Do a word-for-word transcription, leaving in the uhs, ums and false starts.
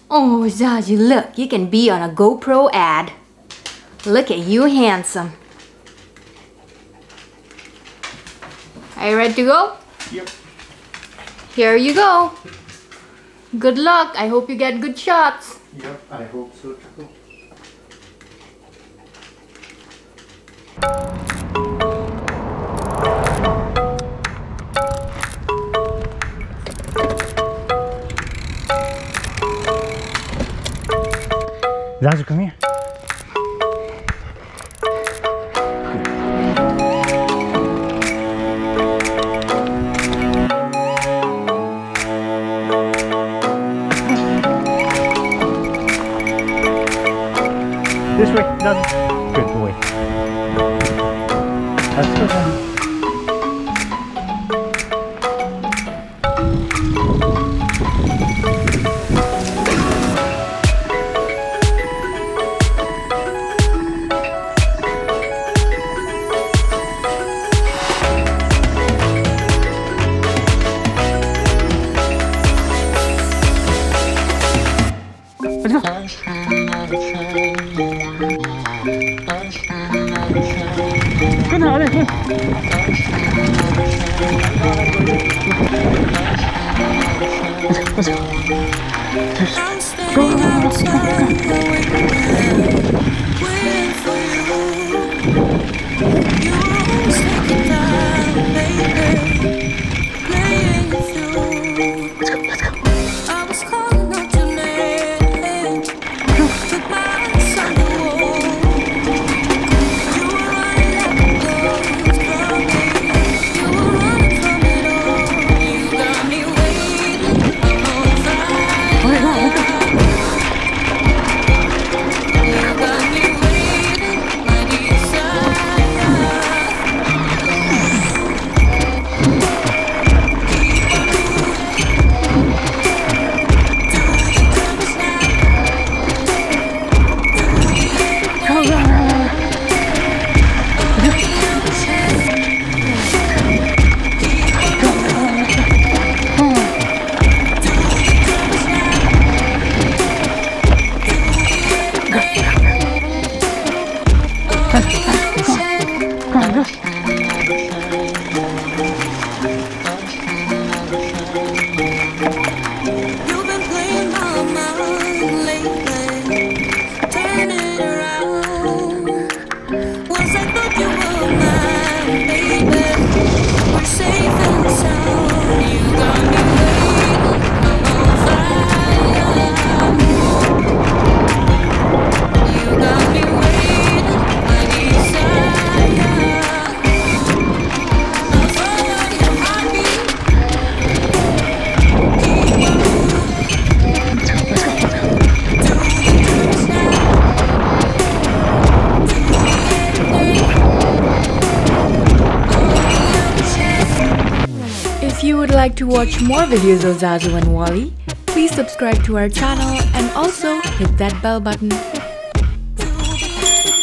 Oh, Zazu, look, you can be on a GoPro ad. Look at you, handsome. Are you ready to go? Yep. Here you go. Good luck. I hope you get good shots. Yep, I hope so too. Zazu, come here. This way, Zazu. Good boy. Let's go, Zazu. Good now, let's go. Let's go. Go, go, go, If you would like to watch more videos of Zazu and Wally, please subscribe to our channel and also hit that bell button.